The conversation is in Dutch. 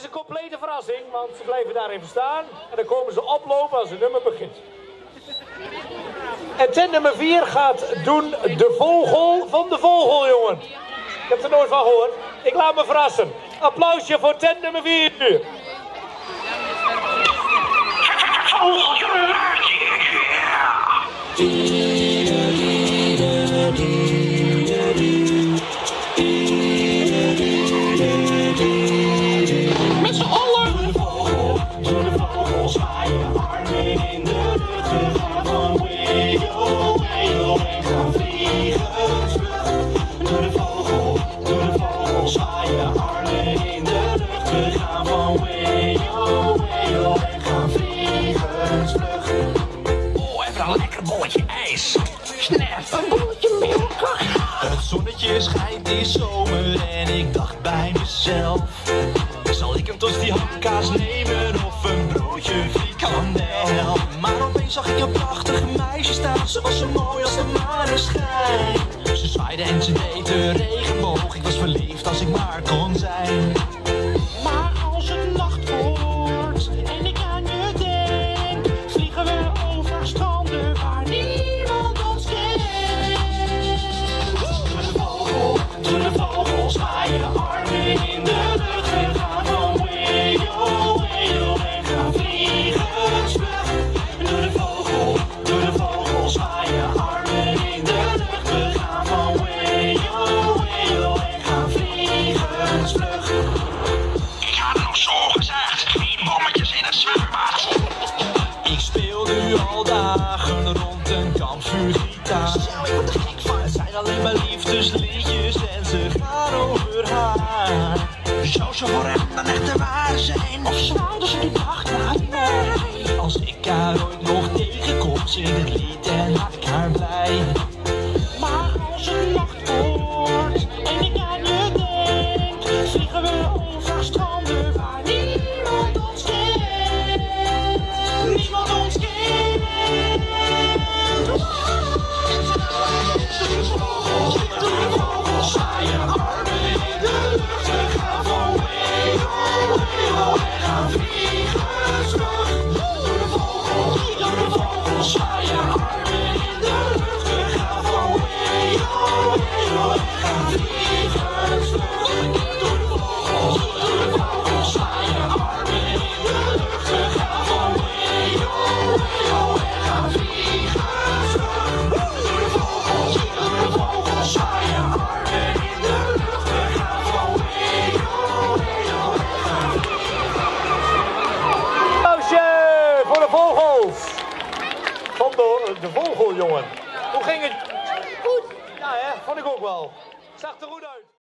een complete verrassing, want ze blijven daar even staan. En dan komen ze oplopen als het nummer begint. En tent nummer 4 gaat doen de vogel van de vogeljongen. Ik heb er nooit van gehoord. Ik laat me verrassen. Applausje voor tent nummer 4. Met z'n allen. Door de vogel zwaaien, armen in de lucht. We gaan van way-o, way-o en gaan vliegen vlug. Door de vogel zwaaien, armen in de lucht. We gaan van way-o, way-o en gaan vliegen vlug. Oh, even een lekker bolletje ijs. Snap. Een bolletje melk. Het zonnetje schijnt in zomer en ik dacht bij mezelf: zal ik een tosti hamkaas nemen of een broodje frikandel? Maar opeens zag ik een prachtige meisje staan. Ze was zo mooi als de maneschijn. Ze zwaaide en ze deed de regenboog. Ik was verliefd als ik maar kon zijn. Maar als het nacht wordt en ik aan je denk, vliegen we over stranden waar niemand ons kent. Door de vogel zwaaien, armen in de lucht. We gaan van way-o, way-o en gaan vliegen vlug. Door de vogel zwaaien, armen in de lucht. We gaan van way-o, way-o en gaan vliegen vlug. Ik had nog zo gezegd, geen bommetjes in het zwembad. Ik speel nu al dagen rond een kampvuurgitaar. Ik word er gek van, het zijn alleen maar liefdesliedjes en ze gaan over haar. Zou ze voor hem dan echt de ware zijn? Of zwaaide ze die nacht naar mij? Als ik haar ooit nog tegenkom, zing ik het lied en maak ik haar blij. Maar als het nacht wordt en ik aan je denk, vliegen we over stranden waar niemand ons kent. Niemand ons kent. Door de vogels zwaaien, armen in de lucht. We gaan van way-o, way-o en gaan vliegen terug. Door de vogels zwaaien, armen in de lucht. We gaan van way-o, way-o en gaan vliegen terug. Door de vogels zwaaien, armen in de lucht. We gaan van way-o, way-o en gaan vliegen terug. Door de vogels zwaaien, armen in de lucht. We gaan van way-o, way-o en gaan Applausje voor de vogels. Van de vogeljongen. Hoe ging het? Goed. Ja, hè? Vond ik ook wel. Zag er goed uit.